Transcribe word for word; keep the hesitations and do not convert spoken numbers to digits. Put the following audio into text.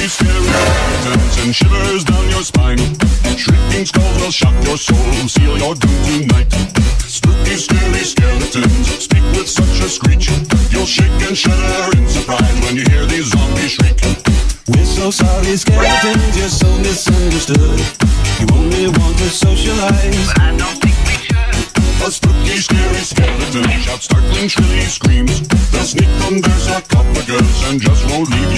spooky, scary skeletons and shivers down your spine. Shrieking skulls will shock your soul, seal your doom tonight. Spooky, scary skeletons speak with such a screech. You'll shake and shudder in surprise when you hear these zombies shriek. We're so sorry, skeletons, you're so misunderstood. You only want to socialize, but I don't think we should. A spooky, scary skeleton shouts startling, shrilly screams. They'll sneak under sarcophagus and just won't leave